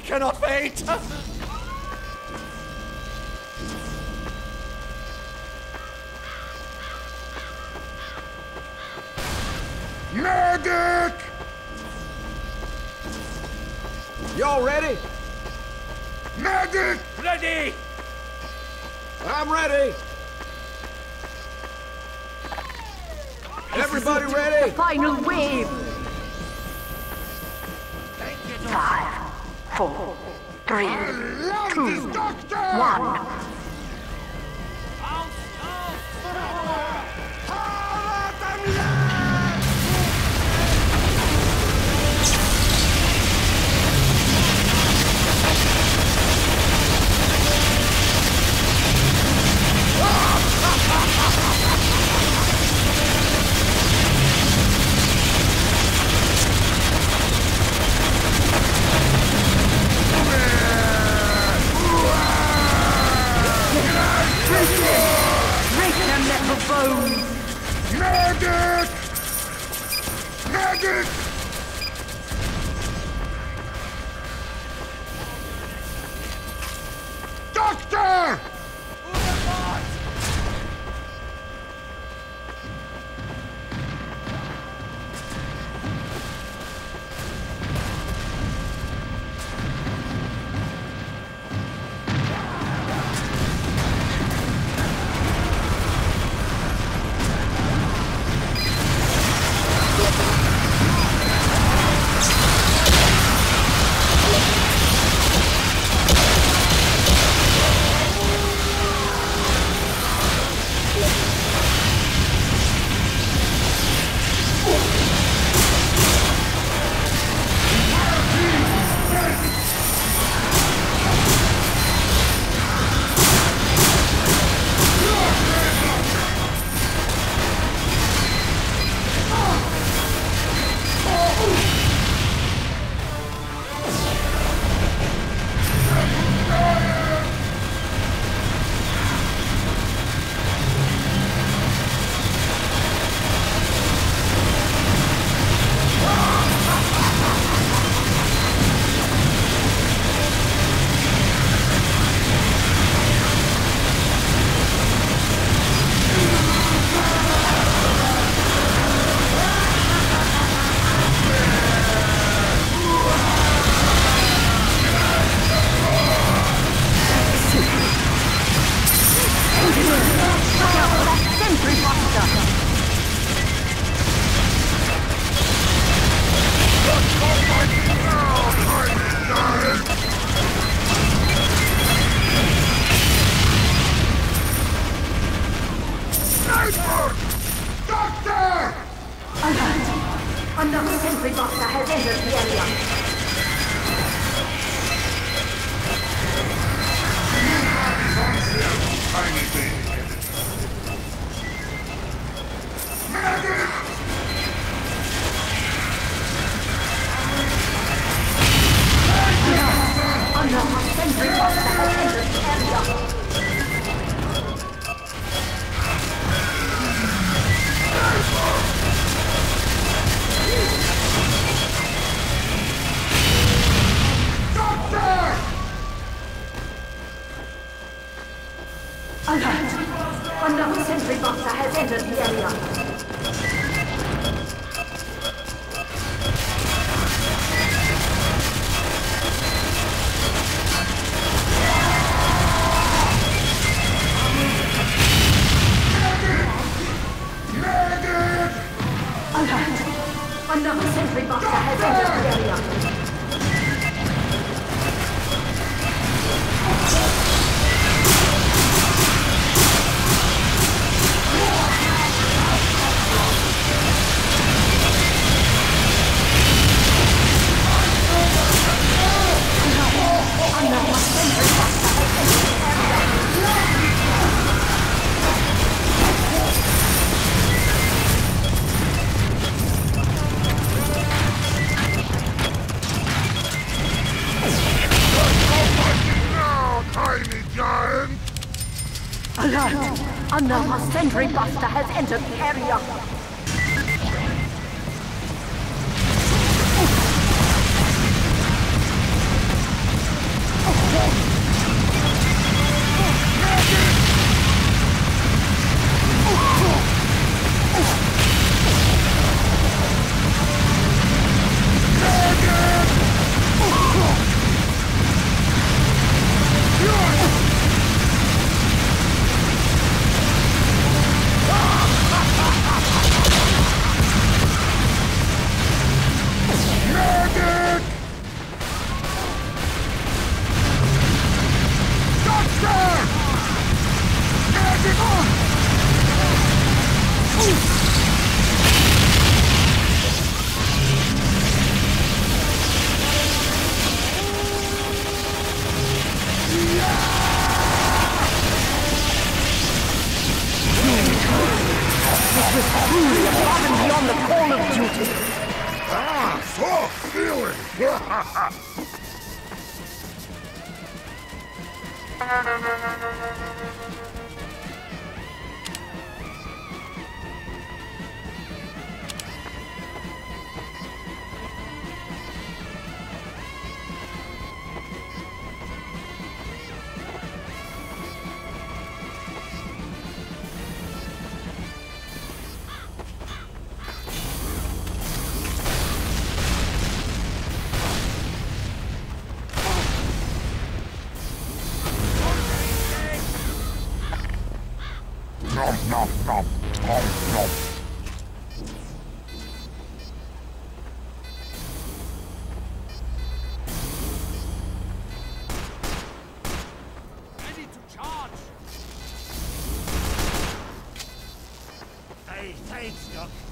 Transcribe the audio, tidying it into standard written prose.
cannot wait! Medic! Y'all ready? Medic! Ready! I'm ready. Everybody ready? Final wave! 5, 4, 3, 2, 1. Medic! Medic! Doctor! Doctor! Alert! Another sentry buster has entered the area. Tiny thing. Medic! Another sentry buster has entered the area. Alert! Another sentry buster has entered the area. Alert! Another sentry buster has entered the area. Alert! Another sentry buster has entered the area. truly above and beyond the call of duty. Ah, so feeling! Nom nom nom nom nom. Ready to charge! Hey, thanks, Doc.